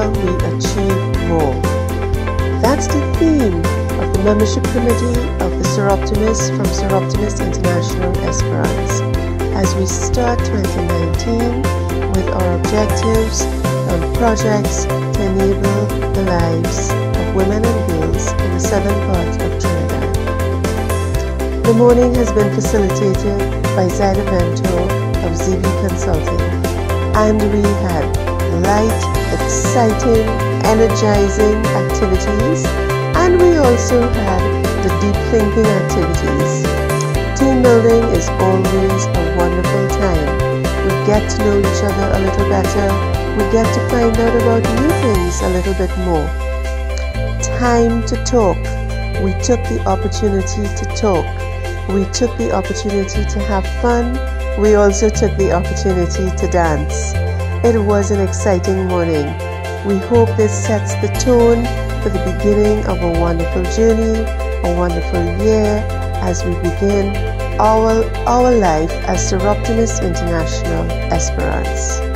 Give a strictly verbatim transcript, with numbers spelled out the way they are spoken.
together we achieve more. That's the theme of the membership committee of the Soroptimist from Soroptimist International Esperance as we start twenty nineteen with our objectives and projects to enable the lives of women and girls in the southern part of Trinidad. The morning has been facilitated by Zaida Ventor of Z V Consulting, and we had light, exciting, energizing activities, and we also had the deep thinking activities. Team building is always a wonderful time. We get to know each other a little better. We get to find out about new things a little bit more. Time to talk. We took the opportunity to talk. We took the opportunity to have fun. We also took the opportunity to dance. It was an exciting morning. We hope this sets the tone for the beginning of a wonderful journey, a wonderful year as we begin our, our life as Soroptimist International Esperance.